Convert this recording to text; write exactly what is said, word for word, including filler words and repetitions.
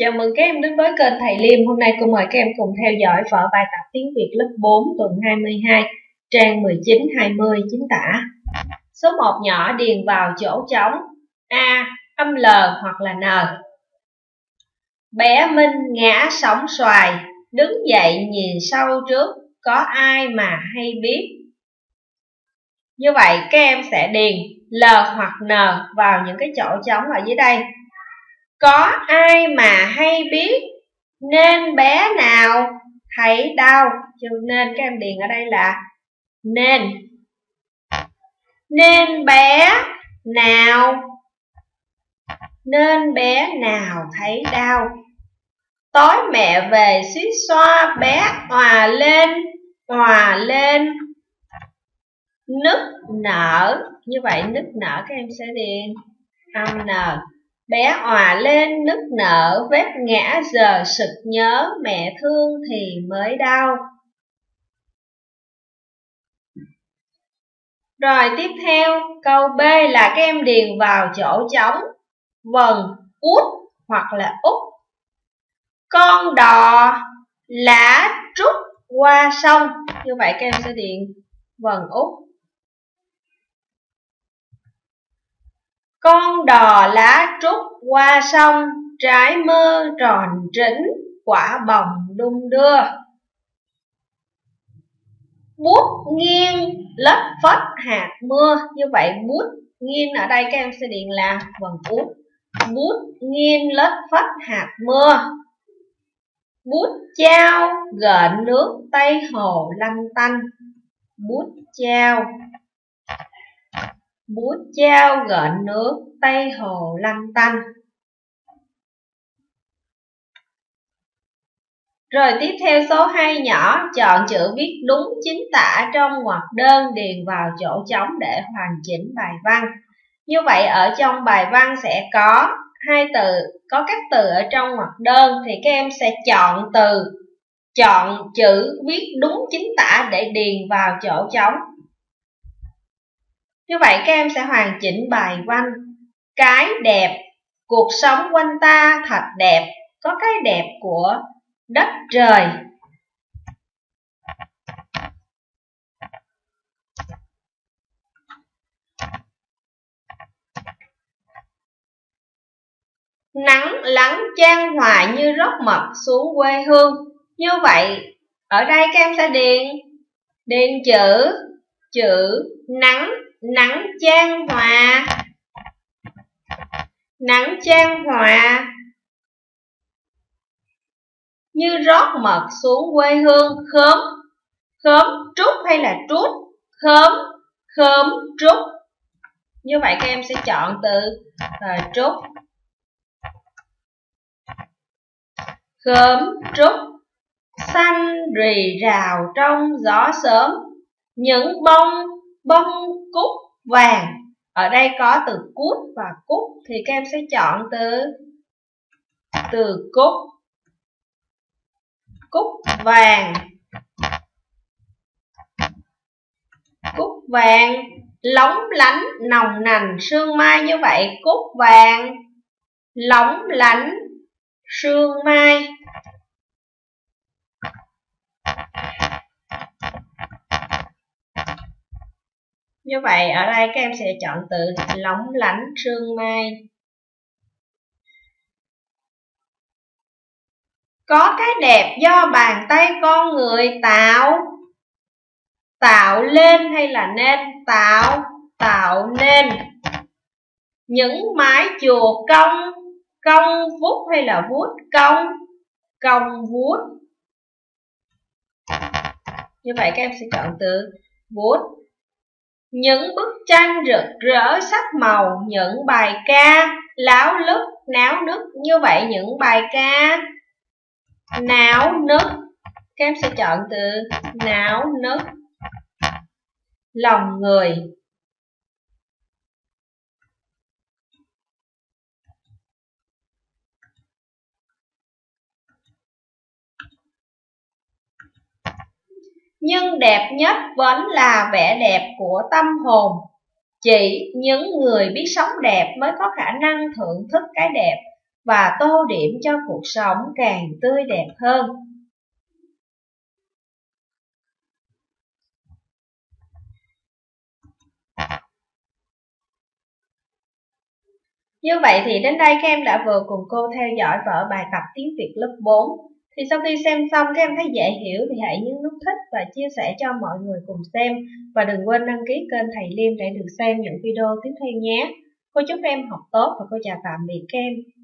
Chào mừng các em đến với kênh Thầy Liêm. Hôm nay cô mời các em cùng theo dõi vở bài tập tiếng Việt lớp bốn tuần hai mươi hai, trang mười chín hai mươi chính tả. Số một nhỏ điền vào chỗ trống. A. Âm L hoặc là N. Bé Minh ngã sóng xoài, đứng dậy nhìn sau trước, có ai mà hay biết? Như vậy các em sẽ điền L hoặc N vào những cái chỗ trống ở dưới đây. Có ai mà hay biết, nên bé nào thấy đau. Cho nên các em điền ở đây là nên. Nên bé nào, nên bé nào thấy đau. Tối mẹ về suýt xoa, bé òa lên, òa lên nức nở. Như vậy nức nở các em sẽ điền âm N. Bé òa lên nức nở, vết ngã giờ sực nhớ, mẹ thương thì mới đau. Rồi tiếp theo, câu B là các em điền vào chỗ trống vần út hoặc là út. Con đò lá trúc qua sông. Như vậy các em sẽ điền vần út. Con đò lá trúc qua sông, trái mơ tròn trĩnh, quả bồng đung đưa. Bút nghiêng lất phất hạt mưa. Như vậy bút nghiêng ở đây các em sẽ điền là vần út. Bút nghiêng lất phất hạt mưa. Bút chao gợn nước, Tây Hồ lanh tanh. Bút chao, bút chao gợn nước, Tây Hồ lanh tanh. Rồi tiếp theo số hai nhỏ, chọn chữ viết đúng chính tả trong ngoặc đơn, điền vào chỗ trống để hoàn chỉnh bài văn. Như vậy ở trong bài văn sẽ có hai từ, có các từ ở trong ngoặc đơn thì các em sẽ chọn từ, chọn chữ viết đúng chính tả để điền vào chỗ trống. Như vậy các em sẽ hoàn chỉnh bài văn. Cái đẹp, cuộc sống quanh ta thật đẹp, có cái đẹp của đất trời. Nắng lắng chan hòa như rót mật xuống quê hương. Như vậy ở đây các em sẽ điền điền chữ chữ nắng, nắng chan hòa, nắng chan hòa như rót mật xuống quê hương. Khóm, khóm trúc hay là trút? Khóm, khóm trúc. Như vậy các em sẽ chọn từ uh, trúc. Khóm trúc xanh rì rào trong gió sớm, những bông bông cúc vàng. Ở đây có từ cút và cúc thì các em sẽ chọn từ từ cúc. Cúc vàng, cúc vàng lóng lánh nồng nành sương mai. Như vậy cúc vàng lóng lánh sương mai. Như vậy ở đây các em sẽ chọn từ lóng lánh sương mai. Có cái đẹp do bàn tay con người tạo. Tạo lên hay là nên? Tạo, tạo nên. Những mái chùa cong, cong vút hay là vuốt? Cong, cong vuốt. Như vậy các em sẽ chọn từ vuốt. Những bức tranh rực rỡ sắc màu, những bài ca láo lức náo nức. Như vậy những bài ca náo nức, các em sẽ chọn từ náo nức. Lòng người, nhưng đẹp nhất vẫn là vẻ đẹp của tâm hồn. Chỉ những người biết sống đẹp mới có khả năng thưởng thức cái đẹp. và tô điểm cho cuộc sống càng tươi đẹp hơn. Như vậy thì đến đây các em đã vừa cùng cô theo dõi vở bài tập tiếng Việt lớp bốn. Thì sau khi xem xong các em thấy dễ hiểu thì hãy nhấn nút thích và chia sẻ cho mọi người cùng xem. Và đừng quên đăng ký kênh Thầy Liêm để được xem những video tiếp theo nhé. Cô chúc các em học tốt và cô chào tạm biệt các em.